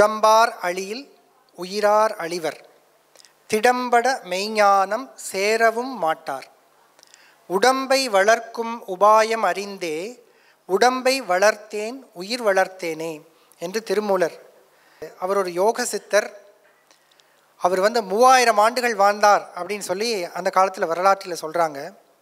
உடம்பார் அழியில் உயிரார் அழிவர், திடம்பட மெய்ஞானம் சேரவும் மாட்டார். உடம்பை வளர்க்கும் உபாயம் அறிந்தே உடம்பை வளர்த்தேன் உயிர் வளர்த்தேனே என்று திருமூலர். அவர் ஒரு யோக சித்தர். அவர் 3000 ஆண்டுகள் வாழ்ந்தார் அப்படின்னு சொல்லி அந்த காலத்தில் வரலாற்றில் சொல்கிறாங்க.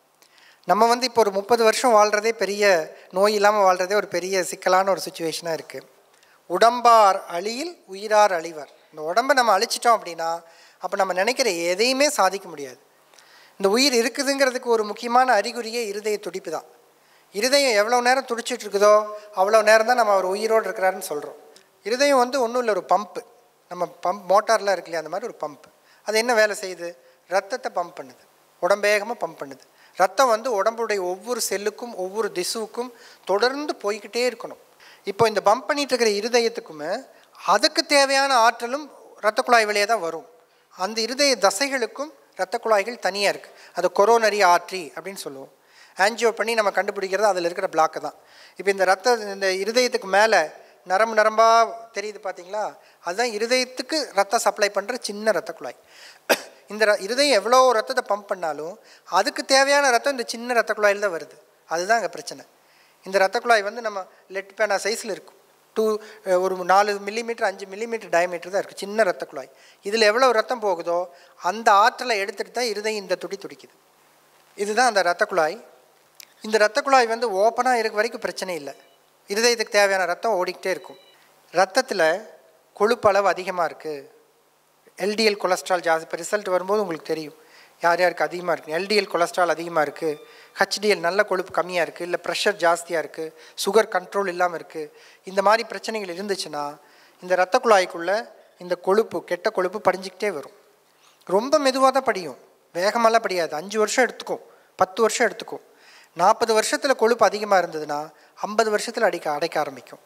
நம்ம இப்போ ஒரு 30 வருஷம் வாழ்கிறதே பெரிய நோய் இல்லாமல் வாழ்கிறதே ஒரு பெரிய சிக்கலான ஒரு சுச்சுவேஷனாக இருக்குது. உடம்பார் அழியில் உயிரார் அழிவர். இந்த உடம்பை நம்ம அழிச்சிட்டோம் அப்படின்னா அப்போ நம்ம நினைக்கிற எதையுமே சாதிக்க முடியாது. இந்த உயிர் இருக்குதுங்கிறதுக்கு ஒரு முக்கியமான அறிகுறியே இருதய துடிப்பு தான். இருதயம் எவ்வளோ நேரம் துடிச்சிட்டு இருக்குதோ அவ்வளோ நேரம் தான் நம்ம அவர் உயிரோடு இருக்கிறாருன்னு சொல்கிறோம். இருதயம் ஒன்றும் இல்லை, ஒரு பம்பு. நம்ம மோட்டார்லாம் இருக்கு இல்லையா, அந்த மாதிரி ஒரு பம்பு. அது என்ன வேலை செய்யுது? ரத்தத்தை பம்ப் பண்ணுது, உடம்பேகமாக பம்ப் பண்ணுது. ரத்தம் உடம்புடைய ஒவ்வொரு செல்லுக்கும் ஒவ்வொரு திசுவுக்கும் தொடர்ந்து போய்கிட்டே இருக்கணும். இப்போ இந்த பம்ப் பண்ணிட்டு இருக்கிற இருதயத்துக்குமே அதுக்கு தேவையான ஆற்றலும் இரத்த குழாய் வழியாக தான் வரும். அந்த இருதய தசைகளுக்கும் இரத்த குழாய்கள் தனியாக இருக்குது. அது கொரோனரி ஆர்ட்ரி அப்படின்னு சொல்லுவோம். ஆன்ஜியோ பண்ணி நம்ம கண்டுபிடிக்கிறது அதில் இருக்கிற பிளாக்கு தான். இப்போ இந்த இருதயத்துக்கு மேலே நரம்பாக தெரியுது பார்த்தீங்களா, அதுதான் இருதயத்துக்கு ரத்தம் சப்ளை பண்ணுற சின்ன இரத்த குழாய். இந்த இருதயம் எவ்வளோ ரத்தத்தை பம்ப் பண்ணாலும் அதுக்கு தேவையான ரத்தம் இந்த சின்ன இரத்த குழாயில் தான் வருது. அதுதான் அங்கே பிரச்சனை. இந்த இரத்த குழாய் நம்ம லெட் பேனா சைஸில் இருக்கும். ஒரு 4 மில்லிமீட்டர் 5 மில்லிமீட்டர் டயமீட்டர் தான் இருக்குது சின்ன இரத்த குழாய். இதில் எவ்வளோ ரத்தம் போகுதோ அந்த ஆற்றலை எடுத்துகிட்டு தான் இருதயம் இந்த துடிக்குது. இதுதான் அந்த இரத்த குழாய். இந்த இரத்த குழாய் ஓப்பனாக இருக்க வரைக்கும் பிரச்சனை இல்லை. இருதயத்துக்கு தேவையான ரத்தம் ஓடிக்கிட்டே இருக்கும். ரத்தத்தில் கொழுப்பு அளவு அதிகமாக இருக்குது. எல்டிஎல் கொலஸ்ட்ரால் ஜாஸ்தி. இப்போ ரிசல்ட் வரும்போது உங்களுக்கு தெரியும் யார் யாருக்கு அதிகமாக இருக்குது. எல்டிஎல் கொலஸ்ட்ரால் அதிகமாக இருக்குது, ஹெச்டிஎல் நல்ல கொழுப்பு கம்மியாக இருக்குது, இல்லை ப்ரெஷர் ஜாஸ்தியாக இருக்குது, சுகர் கண்ட்ரோல் இல்லாமல் இருக்குது. இந்த மாதிரி பிரச்சனைகள் இருந்துச்சுன்னா இந்த இரத்த குழாய்க்குள்ளே இந்த கொழுப்பு, கெட்ட கொழுப்பு படிஞ்சிக்கிட்டே வரும். ரொம்ப மெதுவாக தான் படியும், வேகமெல்லாம் படியாது. 5 வருஷம் எடுத்துக்கும், 10 வருஷம் எடுத்துக்கும். 40 வருஷத்தில் கொழுப்பு அதிகமாக இருந்ததுன்னா 50 வருஷத்தில் அடைக்க ஆரம்பிக்கும்.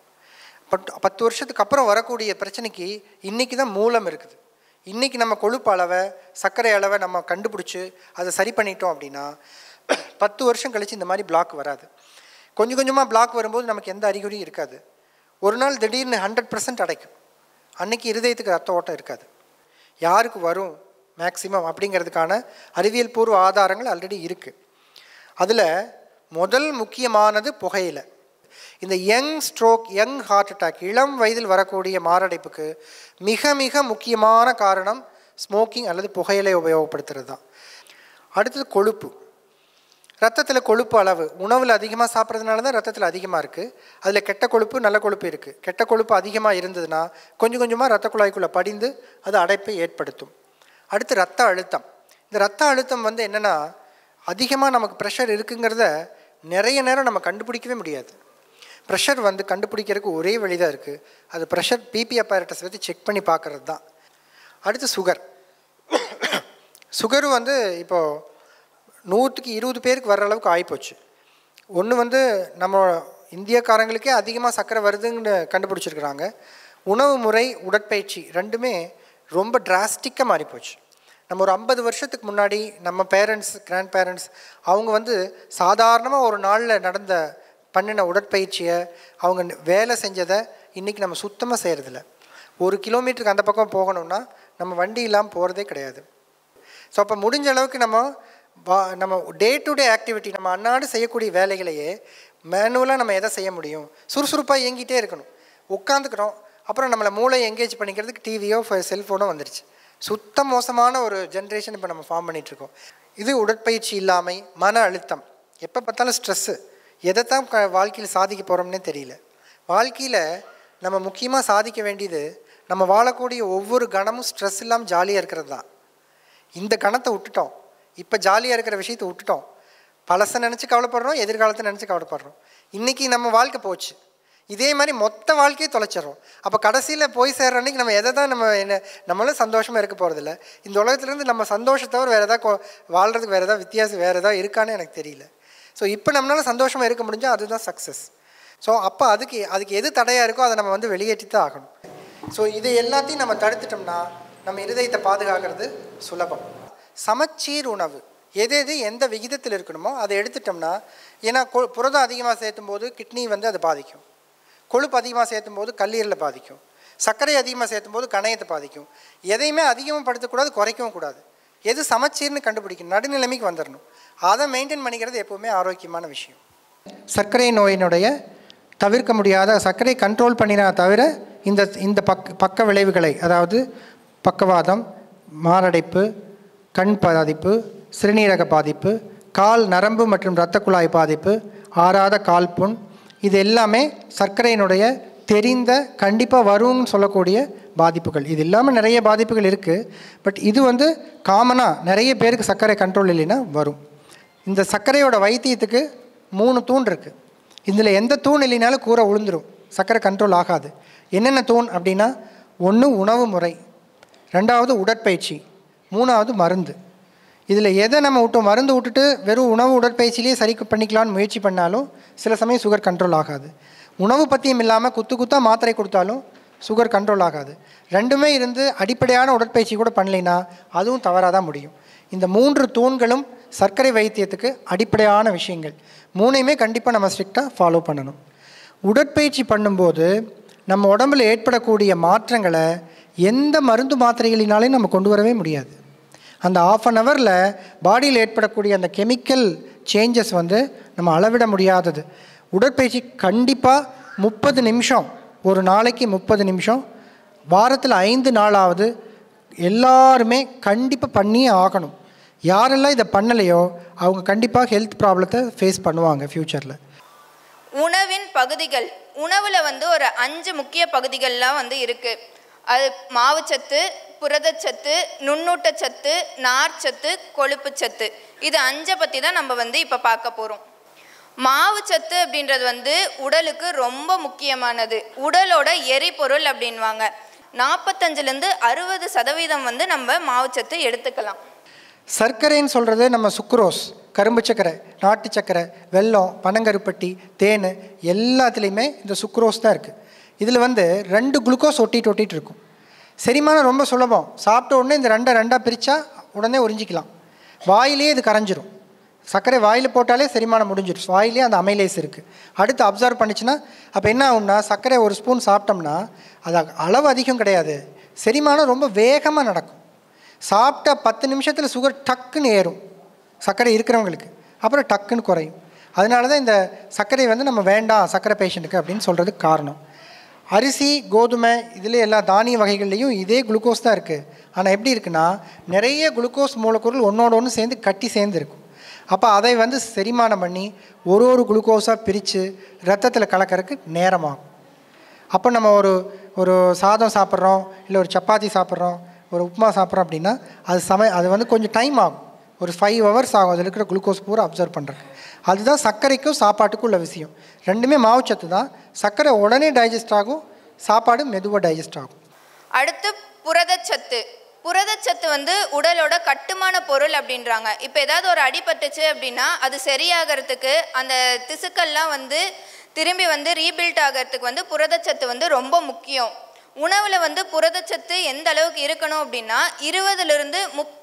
10 வருஷத்துக்கு அப்புறம் வரக்கூடிய பிரச்சனைக்கு இன்றைக்கி தான் மூலம் இருக்குது. இன்றைக்கி நம்ம கொழுப்பு அளவை, சர்க்கரை அளவை நம்ம கண்டுபிடிச்சி அதை சரி பண்ணிட்டோம் அப்படின்னா 10 வருஷம் கழித்து இந்த மாதிரி பிளாக் வராது. கொஞ்சம் கொஞ்சமாக பிளாக் வரும்போது நமக்கு எந்த அறிகுறியும் இருக்காது. ஒரு நாள் திடீர்னு 100% அடைக்கும். அன்றைக்கி இருதயத்துக்கு ரத்த ஓட்டம் இருக்காது. யாருக்கு வரும் மேக்சிமம் அப்படிங்கிறதுக்கான அறிவியல் பூர்வ ஆதாரங்கள் ஆல்ரெடி இருக்குது. அதில் முதல் முக்கியமானது புகையிலை. இந்த young stroke, young heart attack, இளம் வயதில் வரக்கூடிய மாரடைப்புக்கு மிக மிக முக்கியமான காரணம் ஸ்மோக்கிங் அல்லது புகையிலை உபயோகப்படுத்துறது தான். அடுத்தது கொழுப்பு. ரத்தத்தில் கொழுப்பு அளவு, உணவில் அதிகமாக சாப்பிட்றதுனால தான் ரத்தத்தில் அதிகமாக இருக்குது. அதில் கெட்ட கொழுப்பு நல்ல கொழுப்பு இருக்குது. கெட்ட கொழுப்பு அதிகமாக இருந்ததுன்னா கொஞ்சம் கொஞ்சமாக ரத்த குழாய்க்குள்ளே படிந்து அது அடைப்பை ஏற்படுத்தும். அடுத்து ரத்த அழுத்தம். இந்த ரத்த அழுத்தம் என்னென்னா, அதிகமாக நமக்கு ப்ரெஷர் இருக்குங்கிறத நிறைய நேரம் நம்ம கண்டுபிடிக்கவே முடியாது. ப்ரெஷர் கண்டுபிடிக்கிறதுக்கு ஒரே வழி தான் இருக்குது. அது ப்ரெஷர் பிபி அப்பேரட்டஸ் வச்சு செக் பண்ணி பார்க்குறது தான். அடுத்து சுகர். சுகரு இப்போது 100க்கு 20 பேருக்கு வர்ற அளவுக்கு ஆகிப்போச்சு. ஒன்று நம்ம இந்தியக்காரங்களுக்கே அதிகமாக சர்க்கரை வருதுன்னு கண்டுபிடிச்சிருக்கிறாங்க. உணவு முறை, உடற்பயிற்சி ரெண்டுமே ரொம்ப டிராஸ்டிக்காக மாறிப்போச்சு. நம்ம ஒரு 50 வருஷத்துக்கு முன்னாடி நம்ம பேரண்ட்ஸ், கிராண்ட் பேரண்ட்ஸ் அவங்க சாதாரணமாக ஒரு நாளில் பண்ணின உடற்பயிற்சியை, அவங்க வேலை செஞ்சதை இன்றைக்கி நம்ம சுத்தமாக செய்கிறதில்ல. 1 கிலோமீட்டருக்கு அந்த பக்கம் போகணுன்னா நம்ம வண்டி இல்லாமல் போகிறதே கிடையாது. ஸோ அப்போ முடிஞ்ச அளவுக்கு நம்ம டே டு டே ஆக்டிவிட்டி, நம்ம அன்னாடு செய்யக்கூடிய வேலைகளையே மேனுவலாக நம்ம எதை செய்ய முடியும்? சுறுசுறுப்பாக இயங்கிட்டே இருக்கணும். உட்காந்துக்கிறோம், அப்புறம் நம்மளை மூளையை எங்கேஜ் பண்ணிக்கிறதுக்கு டிவியோ செல்ஃபோனோ வந்துடுச்சு. சுத்த மோசமான ஒரு ஜென்ரேஷன் இப்போ நம்ம ஃபார்ம் பண்ணிகிட்ருக்கோம். இது உடற்பயிற்சி இல்லாமை, மன அழுத்தம், எப்போ பார்த்தாலும் ஸ்ட்ரெஸ்ஸு. எதைத்தான் வாழ்க்கையில் சாதிக்க போகிறோம்னே தெரியல. வாழ்க்கையில் நம்ம முக்கியமாக சாதிக்க வேண்டியது நம்ம வாழக்கூடிய ஒவ்வொரு கணமும் ஸ்ட்ரெஸ் இல்லாமல் ஜாலியாக இருக்கிறது தான். இந்த கணத்தை விட்டுட்டோம், இப்போ ஜாலியாக இருக்கிற விஷயத்தை விட்டுட்டோம். பழசை நினச்சி கவலைப்படுறோம், எதிர்காலத்தை நினச்சி கவலைப்படுறோம். இன்றைக்கி நம்ம வாழ்க்கை போச்சு, இதே மாதிரி மொத்த வாழ்க்கையை தொலைச்சிட்றோம். அப்போ கடைசியில் போய் சேர்ற அன்றைக்கி நம்ம எதை தான் நம்மளும் சந்தோஷமாக இருக்க போகிறதில்ல. இந்த உலகத்துலேருந்து நம்ம சந்தோஷத்தவரை வேறு எதாவது வாழ்கிறதுக்கு வேறு எதாவது வித்தியாசம் வேறு எதாவது இருக்கான்னு எனக்கு தெரியல. ஸோ இப்போ நம்மளால் சந்தோஷமாக இருக்க முடிஞ்சால் அதுதான் சக்ஸஸ். ஸோ அப்போ அதுக்கு எது தடையாக இருக்கோ அதை நம்ம வெளியேற்றி தான் ஆகணும். ஸோ இதை எல்லாத்தையும் நம்ம தடுத்துட்டோம்னா நம்ம இருதயத்தை பாதுகாக்கிறது சுலபம். சமச்சீர் உணவு, எது எந்த விகிதத்தில் இருக்கணுமோ அதை எடுத்துட்டோம்னா, ஏன்னா புரதம் அதிகமாக சேர்த்தும் போது கிட்னி அதை பாதிக்கும், கொழுப்பு அதிகமாக சேர்த்தும் போது கல்லீரலை பாதிக்கும், சர்க்கரை அதிகமாக சேர்த்தும் போது கணையத்தை பாதிக்கும். எதையுமே அதிகமாக படுத்தக்கூடாது, குறைக்கவும் கூடாது. எது சமச்சீர்னு கண்டுபிடிக்கணும், நடுநிலைமைக்கு வந்துடணும். அதை மெயின்டைன் பண்ணிக்கிறது எப்போவுமே ஆரோக்கியமான விஷயம். சர்க்கரை நோயினுடைய தவிர்க்க முடியாத, சர்க்கரை கண்ட்ரோல் பண்ணினா தவிர இந்த பக்க விளைவுகளை, அதாவது பக்கவாதம், மாரடைப்பு, கண் பாதிப்பு, சிறுநீரக பாதிப்பு, கால் நரம்பு மற்றும் இரத்த குழாய் பாதிப்பு, ஆறாத கால் புண், இது எல்லாமே சர்க்கரையினுடைய தெரிந்த கண்டிப்பாக வரும்னு சொல்லக்கூடிய பாதிப்புகள். இது இல்லாமல் நிறைய பாதிப்புகள் இருக்குது. பட் இது காமனாக நிறைய பேருக்கு சர்க்கரை கண்ட்ரோல் இல்லைன்னா வரும். இந்த சர்க்கரையோட வைத்தியத்துக்கு 3 தூண் இருக்குது. இதில் எந்த தூண் இல்லைனாலும் கூரை விழுந்துடும், சர்க்கரை கண்ட்ரோல் ஆகாது. என்னென்ன தூண் அப்படின்னா, 1 உணவு முறை, 2வது உடற்பயிற்சி, 3வது மருந்து. இதில் எதை நம்ம மருந்து விட்டுட்டு வெறும் உணவு உடற்பயிற்சியிலேயே சரி பண்ணிக்கலான்னு முயற்சி பண்ணாலும் சில சமயம் சுகர் கண்ட்ரோல் ஆகாது. உணவு பற்றியும் இல்லாமல் குத்தாக மாத்திரை கொடுத்தாலும் சுகர் கண்ட்ரோல் ஆகாது. ரெண்டுமே இருந்து அடிப்படையான உடற்பயிற்சி கூட பண்ணலைன்னா அதுவும் தவறாக தான் முடியும். இந்த 3 தூண்களும் சர்க்கரை வைத்தியத்துக்கு அடிப்படையான விஷயங்கள். 3ஐயுமே கண்டிப்பாக நம்ம ஸ்ட்ரிக்டாக ஃபாலோ பண்ணணும். உடற்பயிற்சி பண்ணும்போது நம்ம உடம்பில் ஏற்படக்கூடிய மாற்றங்களை எந்த மருந்து மாத்திரைகளினாலையும் நம்ம கொண்டு வரவே முடியாது. அந்த ½ அன் ஹவரில் பாடியில் ஏற்படக்கூடிய அந்த கெமிக்கல் சேஞ்சஸ் நம்ம அளவிட முடியாதது. உடற்பயிற்சி கண்டிப்பாக 30 நிமிஷம், ஒரு நாளைக்கு 30 நிமிஷம், வாரத்தில் 5 நாளாவது எல்லாருமே கண்டிப்பாக பண்ணியே ஆகணும். யாரெல்லாம் இதை பண்ணலையோ அவங்க கண்டிப்பாக ஹெல்த் ப்ராப்ளத்தை ஃபேஸ் பண்ணுவாங்க ஃப்யூச்சரில். உணவின் பகுதிகள், உணவில் ஒரு 5 முக்கிய பகுதிகள்லாம் இருக்குது. அது மாவுச்சத்து, புரதச்சத்து, நுண்ணூட்டச்சத்து, நார்ச்சத்து, கொழுப்புச்சத்து. இது 5 பற்றி தான் நம்ம இப்போ பார்க்க போகிறோம். மாவுச்சத்து அப்படின்றது உடலுக்கு ரொம்ப முக்கியமானது. உடலோட எரிபொருள் அப்படின்வாங்க. 45லேருந்து 60% நம்ம மாவுச்சத்து எடுத்துக்கலாம். சர்க்கரைன்னு சொல்கிறது நம்ம சுக்ரோஸ், கரும்பு சர்க்கரை, நாட்டு சர்க்கரை, வெல்லம், பனங்கருப்பட்டி, தேன் எல்லாத்துலேயுமே இந்த சுக்ரோஸ் தான் இருக்குது. இதில் 2 குளுக்கோஸ் ஒட்டிட்டு இருக்கும். செரிமானம் ரொம்ப சுலபம். சாப்பிட்ட உடனே இந்த 2 பிரித்தா உடனே உறிஞ்சிக்கலாம். வாயிலே இது கரைஞ்சிரும். சர்க்கரை வாயில் போட்டாலே செரிமானம் முடிஞ்சிடும். வாயிலே அந்த அமைலேஸ் இருக்குது. அடுத்து அப்சர்வ் பண்ணிச்சுன்னா அப்போ என்ன ஆகும்னா, சர்க்கரை 1 ஸ்பூன் சாப்பிட்டோம்னா அது அளவு அதிகம் கிடையாது, செரிமானம் ரொம்ப வேகமாக நடக்கும். சாப்பிட்டா 10 நிமிஷத்தில் சுகர் டக்குன்னு ஏறும் சர்க்கரை இருக்கிறவங்களுக்கு, அப்புறம் டக்குன்னு குறையும். அதனால தான் இந்த சர்க்கரை நம்ம வேண்டாம் சர்க்கரை பேஷண்ட்டுக்கு அப்படின்னு சொல்கிறதுக்கு காரணம். அரிசி, கோதுமை, இதில் எல்லா தானிய வகைகள்லேயும் இதே குளுக்கோஸ் தான் இருக்குது. ஆனால் எப்படி இருக்குன்னா, நிறைய குளுக்கோஸ் மூலக்கூறுகள் ஒன்றோடு ஒன்று சேர்ந்து கட்டி சேர்ந்து இருக்கும். அப்போ அதை செரிமானம் பண்ணி ஒரு குளுக்கோஸாக பிரித்து ரத்தத்தில் கலக்கிறதுக்கு நேரமாகும். அப்போ நம்ம ஒரு சாதம் சாப்பிட்றோம், இல்லை ஒரு சப்பாத்தி சாப்பிட்றோம், ஒரு உப்புமா சாப்பிட்றோம் அப்படின்னா அது கொஞ்சம் டைம் ஆகும். ஒரு 5 ஹவர்ஸ் ஆகும் அதில் இருக்கிற குளுக்கோஸ் பூரா அப்சர்வ் பண்ணுறதுக்கு. அதுதான் சர்க்கரைக்கும் சாப்பாட்டுக்கும் உள்ள விஷயம். ரெண்டுமே மாவுச்சத்து தான். சர்க்கரை உடனே டைஜஸ்ட் ஆகும், சாப்பாடு மெதுவாக டைஜஸ்ட் ஆகும். அடுத்து புரதச்சத்து. புரதச்சத்து உடலோட கட்டுமான பொருள் அப்படின்றாங்க. இப்போ ஏதாவது ஒரு அடிபட்டுச்சு அப்படின்னா அது சரியாகிறதுக்கு, அந்த திசுக்கள்லாம் திரும்பி ரீபில்ட் ஆகிறதுக்கு புரதச்சத்து ரொம்ப முக்கியம். உணவில் புரதச்சத்து எந்த அளவுக்கு இருக்கணும் அப்படின்னா 20லிருந்து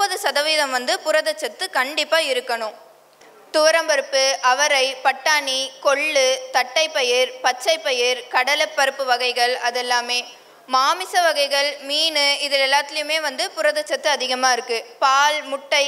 30% புரதச்சத்து கண்டிப்பாக இருக்கணும். துவரம்பருப்பு, அவரை, பட்டாணி, கொள்ளு, தட்டைப்பயிர், பச்சைப்பயிர், கடலைப்பருப்பு வகைகள், அதெல்லாமே மாமிச வகைகள், மீன், இதில் எல்லாத்துலேயுமே புரதச்சத்து அதிகமாக இருக்குது. பால், முட்டை,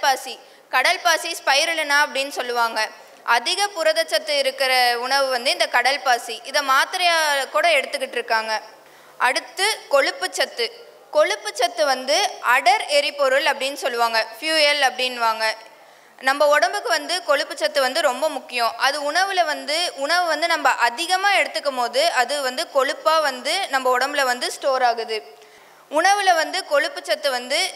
கடல் பாசி ஸ்பைருலினா அப்படின்னு சொல்லுவாங்க. அதிக புரதச்சத்து இருக்கிற உணவு இந்த கடல் பாசி. இதை மாத்திரையாக கூட எடுத்துக்கிட்டு இருக்காங்க. அடுத்து கொழுப்புச்சத்து. கொழுப்புச்சத்து அடர் எரிபொருள் அப்படின்னு சொல்லுவாங்க, ஃபியூயல் அப்படின்வாங்க. நம்ம உடம்புக்கு கொழுப்புச்சத்து ரொம்ப முக்கியம். அது உணவில் உணவு நம்ம அதிகமாக எடுத்துக்கும் போது அது கொழுப்பாக நம்ம உடம்புல ஸ்டோர் ஆகுது. உணவில் கொழுப்புச்சத்து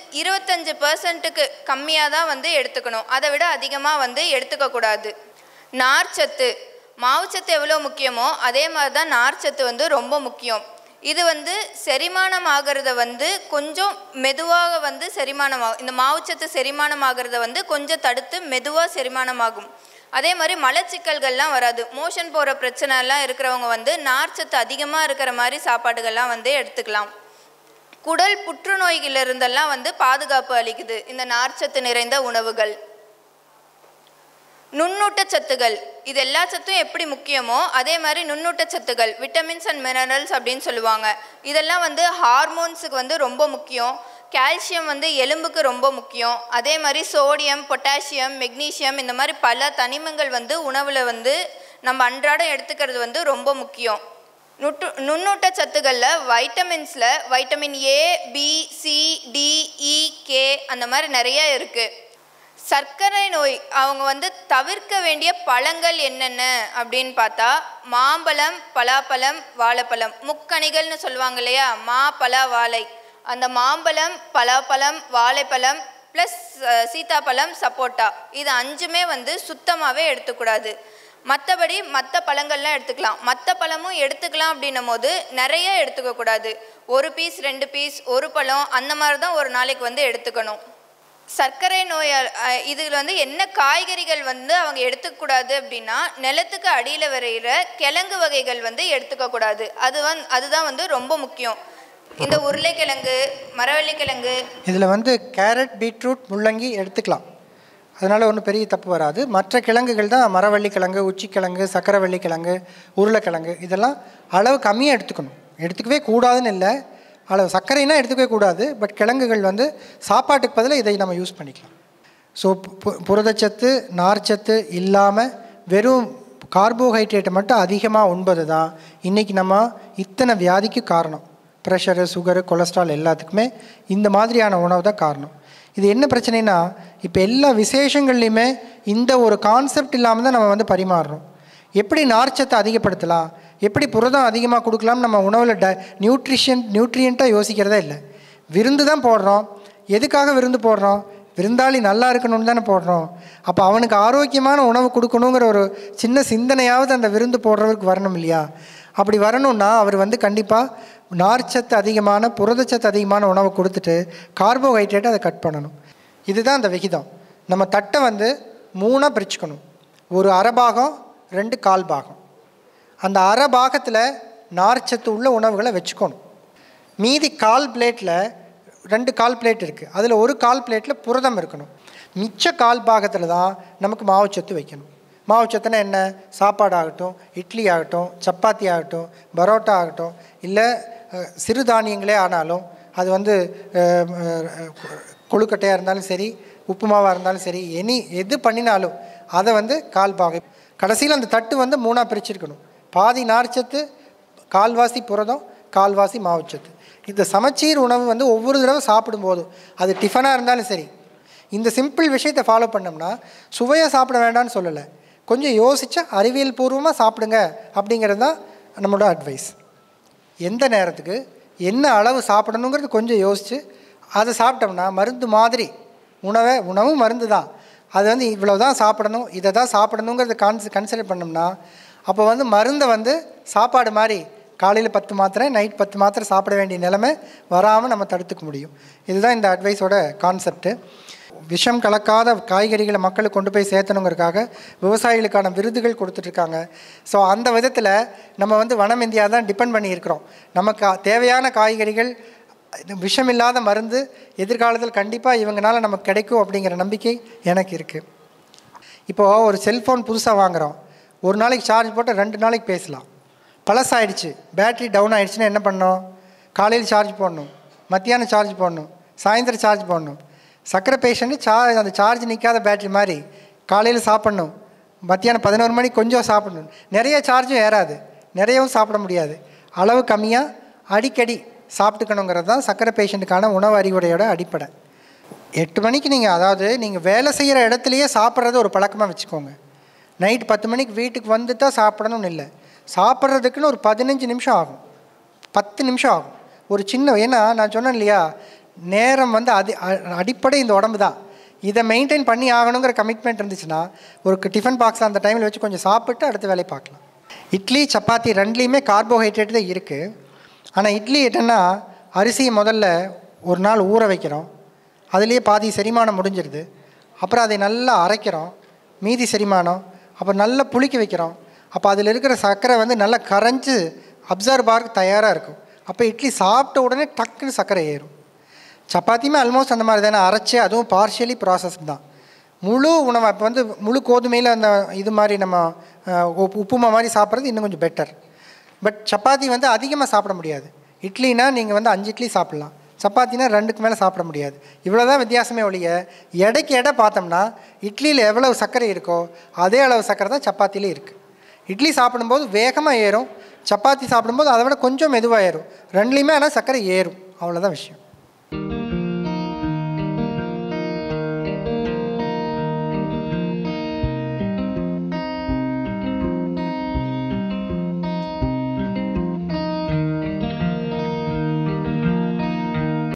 25%க்கு கம்மியாக தான் எடுத்துக்கணும். அதை விட அதிகமாக எடுத்துக்கக்கூடாது. நார்ச்சத்து. மாவுச்சத்து எவ்வளோ முக்கியமோ அதே மாதிரி தான் நார்ச்சத்து ரொம்ப முக்கியம். இது செரிமானம் ஆகிறத கொஞ்சம் மெதுவாக செரிமானமாகும். இந்த மாவுச்சத்து செரிமானம் ஆகிறத கொஞ்சம் தடுத்து மெதுவாக செரிமானமாகும். அதே மாதிரி மலச்சிக்கல்கள்லாம் வராது. மோஷன் போகிற பிரச்சனைலாம் இருக்கிறவங்க நார்ச்சத்து அதிகமாக இருக்கிற மாதிரி சாப்பாடுகள்லாம் எடுத்துக்கலாம். குடல் புற்றுநோய்களிலிருந்தெல்லாம் பாதுகாப்பு அளிக்குது இந்த நார்ச்சத்து நிறைந்த உணவுகள். நுண்ணூட்டச்சத்துகள், இது எல்லா சத்தும் எப்படி முக்கியமோ அதே மாதிரி நுண்ணூட்டச்சத்துகள், விட்டமின்ஸ் அண்ட் மினரல்ஸ் அப்படின்னு சொல்லுவாங்க. இதெல்லாம் வந்து ஹார்மோன்ஸுக்கு வந்து ரொம்ப முக்கியம். கால்சியம் வந்து எலும்புக்கு ரொம்ப முக்கியம். அதே மாதிரி சோடியம், பொட்டாசியம், மெக்னீசியம் இந்த மாதிரி பல தனிமங்கள் வந்து உணவில் வந்து நம்ம அன்றாடம் எடுத்துக்கிறது வந்து ரொம்ப முக்கியம். நுண்ணூட்டச்சத்துக்களில் வைட்டமின்ஸில் vitamin A, B, C, D, E, K அந்த மாதிரி நிறைய இருக்குது. சர்க்கரை நோய் அவங்க வந்து தவிர்க்க வேண்டிய பழங்கள் என்னென்ன அப்படின்னு பார்த்தா மாம்பழம், பலாப்பழம், வாழைப்பழம், முக்கணிகள்னு சொல்லுவாங்க இல்லையா, மா, பலா, வாழை. அந்த மாம்பழம், பலாப்பழம், வாழைப்பழம் ப்ளஸ் சீத்தாப்பழம், சப்போட்டா, இது 5மே வந்து சுத்தமாகவே எடுத்துக்கூடாது. மற்றபடி மற்ற பழங்கள்லாம் எடுத்துக்கலாம். மற்ற பழமும் எடுத்துக்கலாம் அப்படின்னும் போது நிறைய எடுத்துக்கக்கூடாது. 1 பீஸ் 2 பீஸ், ஒரு பழம் அந்த மாதிரி தான் ஒரு நாளைக்கு வந்து எடுத்துக்கணும். சர்க்கரை நோய் இதில் வந்து என்ன காய்கறிகள் வந்து அவங்க எடுத்துக்கூடாது அப்படின்னா நிலத்துக்கு அடியில் வரைகிற கிழங்கு வகைகள் வந்து எடுத்துக்கக்கூடாது. அதுதான் வந்து ரொம்ப முக்கியம். இந்த உருளைக்கிழங்கு, மரவள்ளிக்கிழங்கு, இதில் வந்து கேரட், பீட்ரூட், முள்ளங்கி எடுத்துக்கலாம். அதனால் ஒன்றும் பெரிய தப்பு வராது. மற்ற கிழங்குகள் தான் மரவள்ளிக்கிழங்கு, உச்சிக்கிழங்கு, சக்கரவள்ளிக்கிழங்கு, உருளைக்கிழங்கு இதெல்லாம் அளவு கம்மியாக எடுத்துக்கணும். எடுத்துக்கவே கூடாதுன்னு இல்லை, அளவு சர்க்கரைனா எடுத்துக்கவே கூடாது. பட் கிழங்குகள் வந்து சாப்பாட்டுக்கு பதிலாக இதை நம்ம யூஸ் பண்ணிக்கலாம். ஸோ புரதச்சத்து, நார்ச்சத்து இல்லாமல் வெறும் கார்போஹைட்ரேட்டை மட்டும் அதிகமாக உண்பது தான் இன்றைக்கி நம்ம இத்தனை வியாதிக்கு காரணம். ப்ரெஷரு, சுகரு, கொலஸ்ட்ரால் எல்லாத்துக்குமே இந்த மாதிரியான உணவு தான் காரணம். இது என்ன பிரச்சனைனா, இப்போ எல்லா விசேஷங்கள்லையுமே இந்த ஒரு கான்செப்ட் இல்லாமல் தான் நம்ம வந்து பரிமாறுறோம். எப்படி நார்ச்சத்தை அதிகப்படுத்தலாம், எப்படி புரதம் அதிகமாக கொடுக்கலாம், நம்ம உணவில் நியூட்ரியண்ட்டாக யோசிக்கிறதே இல்லை. விருந்து தான் போடுறோம். எதுக்காக விருந்து போடுறோம்? விருந்தாளி நல்லா இருக்கணும்னு தானே போடுறோம். அப்போ அவனுக்கு ஆரோக்கியமான உணவு கொடுக்கணுங்கிற ஒரு சின்ன சிந்தனையாவது அந்த விருந்து போடுறவருக்கு வரணும் இல்லையா? அப்படி வரணும்னா அவர் வந்து கண்டிப்பாக நார்ச்சத்து அதிகமான, புரதச்சத்து அதிகமான உணவை கொடுத்துட்டு கார்போஹைட்ரேட்டை அதை கட் பண்ணணும். இதுதான் அந்த விகிதம். நம்ம தட்டை வந்து 3ஆக பிரிச்சுக்கணும். ஒரு அரை பாகம், 2 கால் பாகம். அந்த அரை பாகத்தில் நார்ச்சத்து உள்ள உணவுகளை வச்சுக்கணும். மீதி கால் பிளேட்டில் 2 கால் பிளேட் இருக்குது, அதில் ஒரு கால் பிளேட்டில் புரதம் இருக்கணும். மிச்ச கால் பாகத்தில் தான் நமக்கு மாவுச்சத்து வைக்கணும். மாவுச்சத்துனா என்ன? சாப்பாடு ஆகட்டும், இட்லி ஆகட்டும், சப்பாத்தி ஆகட்டும், பரோட்டா ஆகட்டும், இல்லை சிறுதானியங்களே ஆனாலும், அது வந்து கொழுக்கட்டையாக இருந்தாலும் சரி, உப்புமாவாக இருந்தாலும் சரி, எது பண்ணினாலும் அதை வந்து கால் பாகம். கடைசியில் அந்த தட்டு வந்து 3ஆக பிரிச்சிருக்கணும். பாதி நார்ச்சத்து, கால்வாசி புரதம், கால்வாசி மாவுச்சத்து. இந்த சமச்சீர் உணவு வந்து ஒவ்வொரு தடவை சாப்பிடும்போதும், அது டிஃபனாக இருந்தாலும் சரி, இந்த சிம்பிள் விஷயத்தை ஃபாலோ பண்ணோம்னா சுவையாக சாப்பிட வேண்டாம்னு சொல்லலை, கொஞ்சம் யோசிச்சா அறிவியல் பூர்வமாக சாப்பிடுங்க அப்படிங்கிறது தான் நம்மளோட அட்வைஸ். எந்த நேரத்துக்கு என்ன அளவு சாப்பிடணுங்கிறது கொஞ்சம் யோசித்து அதை சாப்பிட்டோம்னா மருந்து மாதிரி உணவும் மருந்து தான். அது வந்து இவ்வளோ தான் சாப்பிடணும், இதை தான் சாப்பிடணுங்கிறத கன்சிடர் பண்ணோம்னா அப்போ வந்து மருந்தை வந்து சாப்பாடு மாதிரி காலையில் 10 மாத்திரை, நைட் 10 மாத்திரை சாப்பிட வேண்டிய நிலைமை வராமல் நம்ம தடுத்துக்க முடியும். இதுதான் இந்த அட்வைஸோட கான்செப்ட்டு. விஷம் கலக்காத காய்கறிகளை மக்களுக்கு கொண்டு போய் சேர்த்தணுங்கிறதுக்காக விவசாயிகளுக்கான விருதுகள் கொடுத்துட்ருக்காங்க. ஸோ அந்த விதத்தில் நம்ம வந்து வனம் இந்தியா தான் டிபெண்ட் பண்ணியிருக்கிறோம். நமக்கு தேவையான காய்கறிகள், விஷமில்லாத மருந்து எதிர்காலத்தில் கண்டிப்பாக இவங்களால நமக்கு கிடைக்கும் அப்படிங்கிற நம்பிக்கை எனக்கு இருக்குது. இப்போது ஒரு செல்ஃபோன் புதுசாக வாங்குகிறோம், ஒரு நாளைக்கு சார்ஜ் போட்டு 2 நாளைக்கு பேசலாம். பழசாயிடுச்சு, பேட்ரி டவுன் ஆகிடுச்சுன்னா என்ன பண்ணணும்? காலையில் சார்ஜ் போடணும், மத்தியானம் சார்ஜ் போடணும், சாயந்தரம் சார்ஜ் போடணும். சர்க்கரை பேஷண்ட்டு அந்த சார்ஜ் நிற்காத பேட்ரி மாதிரி காலையில் சாப்பிட்ணும், மத்தியானம் 11 மணிக்கு கொஞ்சம் சாப்பிடணும். நிறைய சார்ஜும் ஏறாது, நிறையவும் சாப்பிட முடியாது. அளவு கம்மியாக அடிக்கடி சாப்பிட்டுக்கணுங்கிறது தான் சர்க்கரை பேஷண்ட்டுக்கான உணவு அறிவுரையோட அடிப்படை. 8 மணிக்கு நீங்கள் வேலை செய்கிற இடத்துலையே சாப்பிட்றது ஒரு பழக்கமாக வச்சுக்கோங்க. நைட் 10 மணிக்கு வீட்டுக்கு வந்து தான் சாப்பிடணும்னு இல்லை, சாப்பிட்றதுக்குன்னு ஒரு 15 நிமிஷம் ஆகும், 10 நிமிஷம் ஆகும். ஒரு சின்ன, ஏன்னா நான் சொன்னேன் இல்லையா, நேரம் வந்து அடிப்படை இந்த உடம்பு தான். இதை மெயின்டைன் பண்ணி ஆகணுங்கிற கமிட்மெண்ட் இருந்துச்சுன்னா ஒரு டிஃபன் பாக்ஸில் அந்த டைமில் வச்சு கொஞ்சம் சாப்பிட்டு அடுத்த வேலையை பார்க்கலாம். இட்லி, சப்பாத்தி 2லேயுமே கார்போஹைட்ரேட் தான் இருக்குது. ஆனால் இட்லி என்னென்னா, அரிசியை முதல்ல ஒரு நாள் ஊற வைக்கிறோம், அதுலேயே பாதி செரிமானம் முடிஞ்சிருது. அப்புறம் அதை நல்லா அரைக்கிறோம், மீதி செரிமானம். அப்புறம் நல்லா புளிக்க வைக்கிறோம். அப்போ அதில் இருக்கிற சர்க்கரை வந்து நல்லா கரைஞ்சி அப்சர்வ் ஆகிறதுக்கு தயாராக இருக்கும். அப்போ இட்லி சாப்பிட்ட உடனே டக்குன்னு சர்க்கரை ஏறும். சப்பாத்தியுமே ஆல்மோஸ்ட் அந்த மாதிரி தானே, அரைச்சி, அதுவும் பார்ஷியலி ப்ராசஸ்ட் தான். முழு உணவை இப்போ வந்து முழு கோதுமையில் அந்த இது மாதிரி நம்ம உப்புமா மாதிரி சாப்பிட்றது இன்னும் கொஞ்சம் பெட்டர். பட் சப்பாத்தி வந்து அதிகமாக சாப்பிட முடியாது. இட்லினா நீங்கள் வந்து 5 இட்லி சாப்பிட்லாம், சப்பாத்தினா 2க்கு மேலே சாப்பிட முடியாது. இவ்வளோ தான் வித்தியாசமே ஒழிய எடைக்கு எடை பார்த்தோம்னா இட்லியில் எவ்வளவு சர்க்கரை இருக்கோ அதே அளவு சர்க்கரை தான் சப்பாத்திலே இருக்குது. இட்லி சாப்பிடும்போது வேகமாக ஏறும், சப்பாத்தி சாப்பிடும்போது அதை விட கொஞ்சம் மெதுவாக ஏறும். ரெண்டுலேயுமே ஆனால் சர்க்கரை ஏறும், அவ்வளோதான் விஷயம்.